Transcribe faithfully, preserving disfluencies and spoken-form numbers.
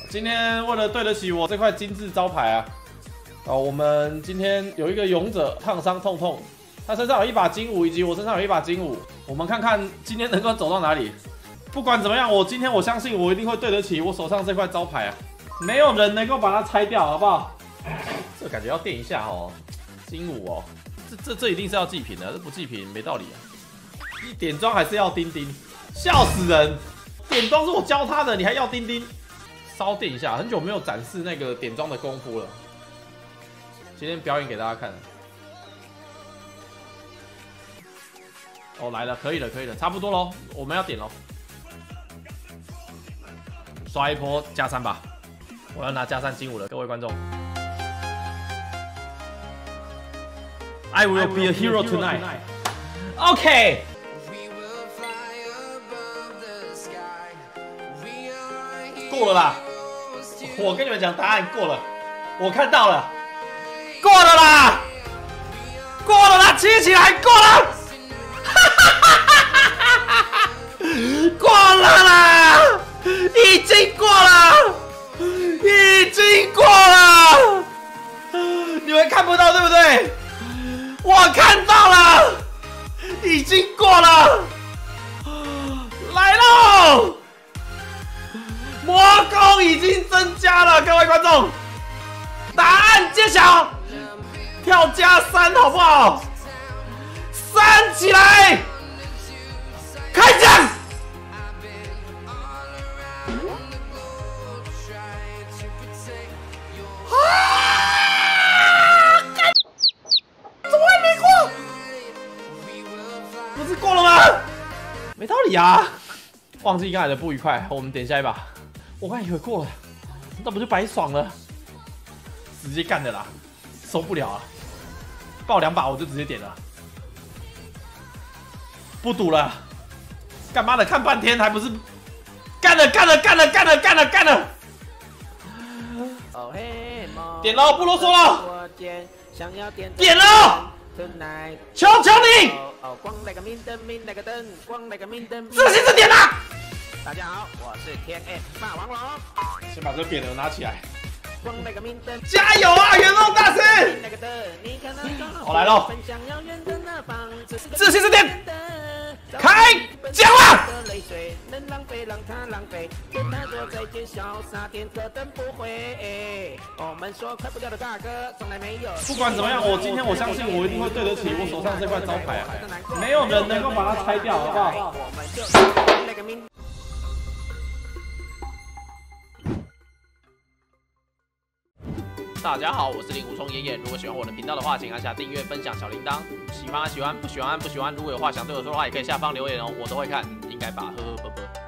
今天为了对得起我这块金字招牌啊，哦，我们今天有一个勇者烫伤痛痛，他身上有一把金武，以及我身上有一把金武，我们看看今天能够走到哪里。不管怎么样，我今天我相信我一定会对得起我手上这块招牌啊，没有人能够把它拆掉，好不好？这感觉要垫一下哦，金武哦，这这这一定是要祭品的，这不祭品没道理啊。点装还是要钉钉，笑死人！点装是我教他的，你还要钉钉？稍垫一下，很久没有展示那个点装的功夫了。今天表演给大家看。哦，来了，可以了，可以了，差不多喽，我们要点喽。刷一波加三吧，我要拿加三金武了，各位观众。I will be a hero tonight. OK。过了啦！我跟你们讲，答案过了，我看到了，过了啦，过了啦，起起来，过了，过了啦，已经过了，已经过了，你们看不到对不对？我看到了，已经过了，来喽！魔功已经增加了，各位观众，答案揭晓，跳加三好不好？三起来，开奖！啊！怎么还没过？不是过了吗？没道理啊！忘记刚才的不愉快，我们点下一把。我刚以为过了，那不就白爽了？直接干的啦，受不了啊！爆两把我就直接点了，不赌了。干嘛的？看半天还不是干了干了干了干了干了干了！点了，不啰嗦了，点了！求求你！自信是点啦！ 大家好，我是天 A 霸王龙。 先把这个匾额拿起来。加油啊，圆梦大师！我来喽！自信是点，开奖了！不管怎么样，我今天我相信我一定会对得起我手上这块招牌啊！没有人能够把它拆掉，好不好？大家好，我是令狐冲爷爷。如果喜欢我的频道的话，请按下订阅、分享小铃铛。喜欢按喜欢，不喜欢按不喜欢。如果有话想对我说的话，也可以下方留言哦，我都会看，应该吧，呵呵啵啵。